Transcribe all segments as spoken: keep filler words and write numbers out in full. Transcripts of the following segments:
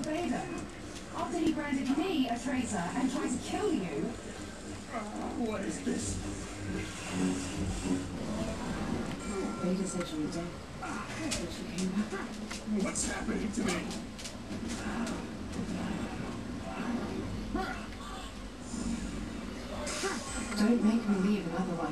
Vader. After he branded me a traitor and tried to kill you. What is this? Vader said you were dead. But you came back. What's happening to me? Don't make me leave another one.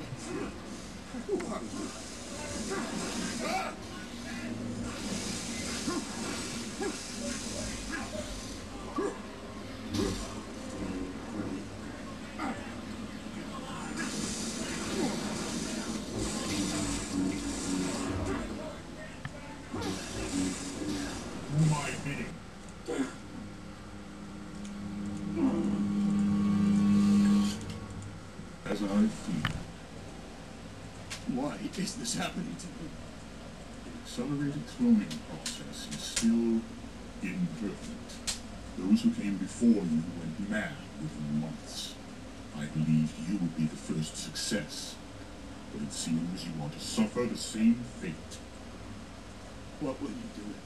My bidding. As I fear. Why is this happening to me? The accelerated cloning process is still imperfect. Those who came before you went mad within months. I believed you would be the first success, but it seems you are to suffer the same fate. What will you do with me?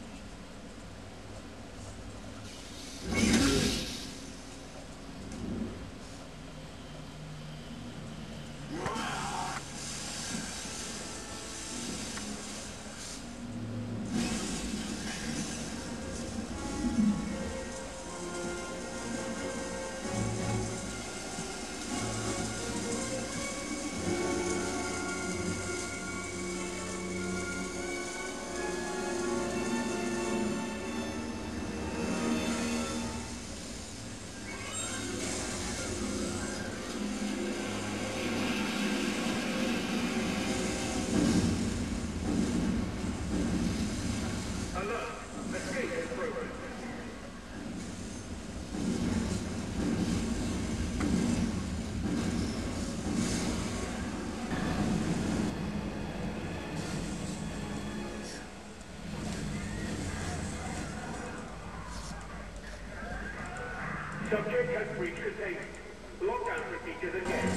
Subject has reached the safe. Lockdown procedures again.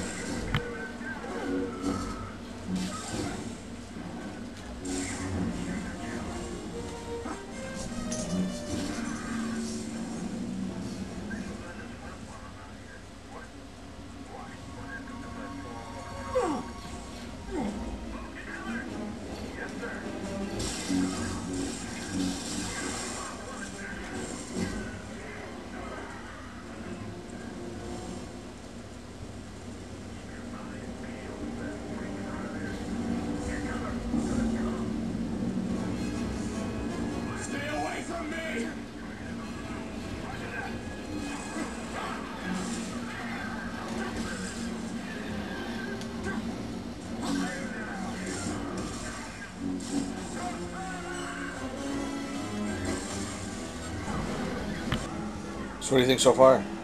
So what do you think so far?